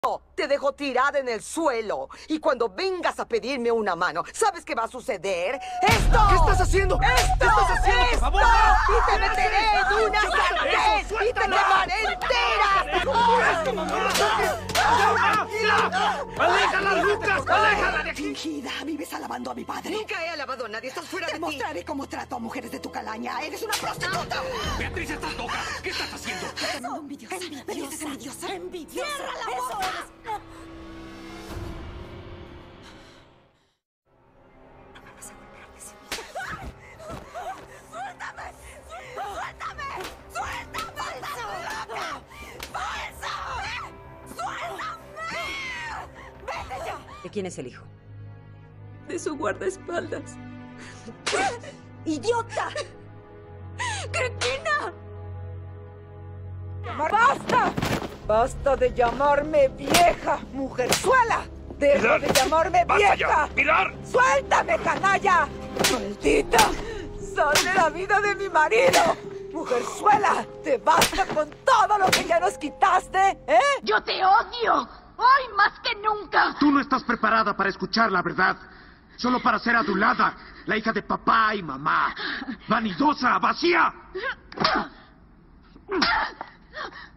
Te dejo tirada en el suelo. Y cuando vengas a pedirme una mano, ¿sabes qué va a suceder? ¡Esto! ¿Qué estás haciendo? ¡Esto! ¿Qué estás haciendo? ¡Esto! ¡Por favor! ¡Y te meteré en una sartén! ¡Y te quemaré entera! ¡Aléjala, Lucas! ¡Aléjala de aquí! Fingida, vives alabando a mi padre. Nunca he alabado a nadie. Estás fuera de Te ti. mostraré cómo trato a mujeres de tu calaña. ¡Eres una prostituta! Beatriz, estás loca. ¿Qué estás haciendo? Envidiosa. Envidiosa. Envidiosa. ¡Cierra la boca! No me vas a golpear de ese ¡Suéltame! ¡Suéltame! ¡Suéltame! ¡Loca! ¡Falsa! ¡Suéltame! ¡Vete ya! ¿De quién es el hijo? De su guardaespaldas. ¡Idiota! ¡Cretina! ¡Basta! ¡Basta de llamarme vieja, mujerzuela! ¡Deja de llamarme ¡Basta vieja! ya! ¡Pilar! ¡Suéltame, canalla! ¡Maldita! ¡Sal de la vida de mi marido! ¡Mujerzuela! ¡Te basta con todo lo que ya nos quitaste! ¿Eh? ¡Yo te odio! ¡Hoy más que nunca! Tú no estás preparada para escuchar la verdad. Solo para ser adulada, la hija de papá y mamá. Vanidosa, vacía.